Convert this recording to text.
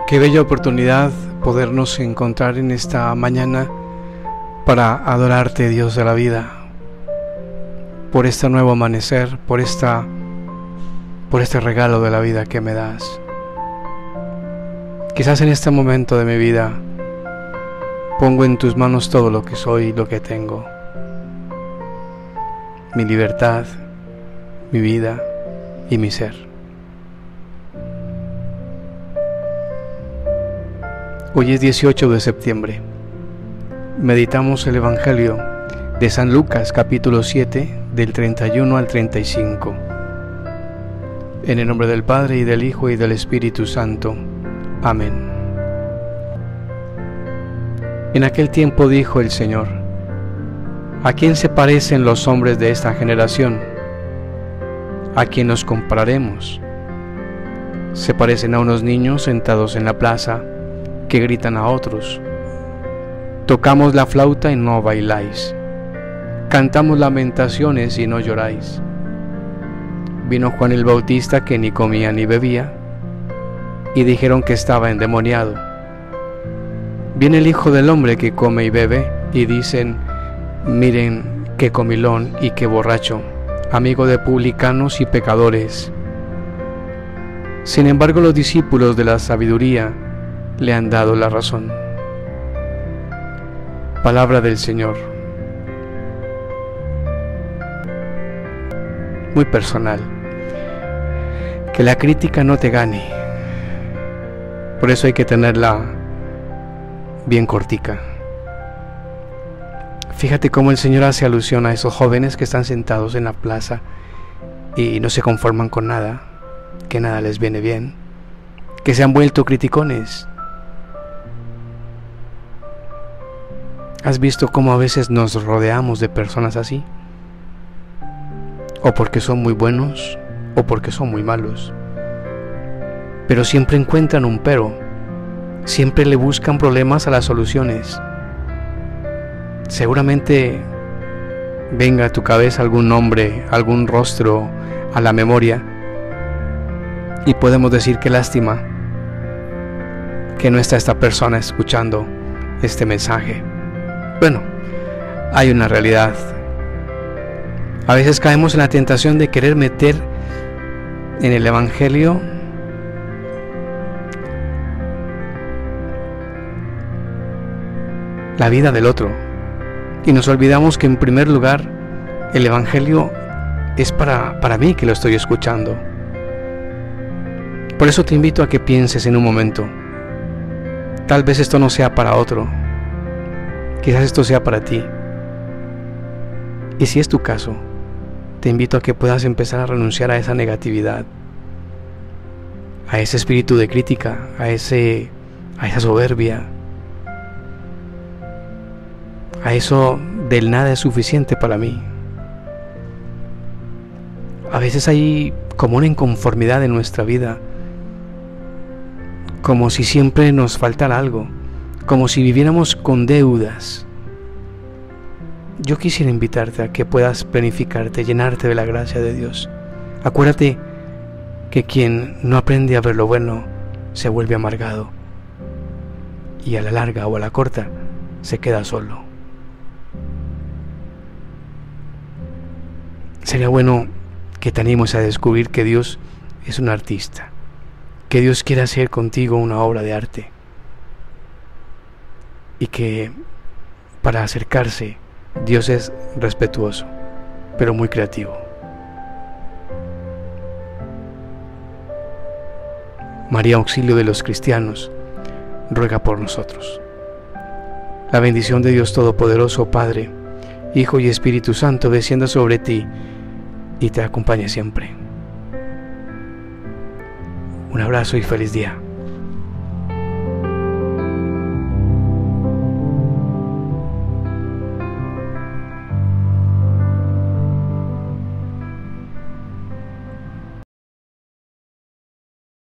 Qué bella oportunidad podernos encontrar en esta mañana para adorarte, Dios de la vida, por este nuevo amanecer, por este regalo de la vida que me das. Quizás en este momento de mi vida pongo en tus manos todo lo que soy y lo que tengo, mi libertad, mi vida y mi ser. Hoy es 18 de septiembre. Meditamos el Evangelio de San Lucas, capítulo 7, del 31 al 35. En el nombre del Padre, y del Hijo, y del Espíritu Santo. Amén. En aquel tiempo dijo el Señor: ¿A quién se parecen los hombres de esta generación? ¿A quién nos compararemos? Se parecen a unos niños sentados en la plaza, que gritan a otros: tocamos la flauta y no bailáis, cantamos lamentaciones y no lloráis. Vino Juan el Bautista, que ni comía ni bebía, y dijeron que estaba endemoniado. Viene el Hijo del Hombre, que come y bebe, y dicen: miren qué comilón y qué borracho, amigo de publicanos y pecadores. Sin embargo, los discípulos de la sabiduría le han dado la razón. Palabra del Señor. Muy personal. Que la crítica no te gane. Por eso hay que tenerla bien cortica. Fíjate cómo el Señor hace alusión a esos jóvenes que están sentados en la plaza y no se conforman con nada, que nada les viene bien, que se han vuelto criticones. ¿Has visto cómo a veces nos rodeamos de personas así? O porque son muy buenos, o porque son muy malos. Pero siempre encuentran un pero. Siempre le buscan problemas a las soluciones. Seguramente venga a tu cabeza algún nombre, algún rostro a la memoria, y podemos decir: qué lástima que no está esta persona escuchando este mensaje. Bueno, hay una realidad. A veces caemos en la tentación de querer meter en el Evangelio la vida del otro, y nos olvidamos que en primer lugar el Evangelio es para mí, que lo estoy escuchando. Por eso te invito a que pienses en un momento: tal vez esto no sea para otro, quizás esto sea para ti. Y si es tu caso, te invito a que puedas empezar a renunciar a esa negatividad, a ese espíritu de crítica, a esa soberbia, a eso del nada es suficiente para mí. A veces hay como una inconformidad en nuestra vida, como si siempre nos faltara algo, como si viviéramos con deudas. Yo quisiera invitarte a que puedas planificarte, llenarte de la gracia de Dios. Acuérdate que quien no aprende a ver lo bueno se vuelve amargado, y a la larga o a la corta se queda solo. Sería bueno que te animes a descubrir que Dios es un artista, que Dios quiere hacer contigo una obra de arte, y que para acercarse Dios es respetuoso, pero muy creativo. María, auxilio de los cristianos, ruega por nosotros. La bendición de Dios Todopoderoso, Padre, Hijo y Espíritu Santo, descienda sobre ti y te acompañe siempre. Un abrazo y feliz día.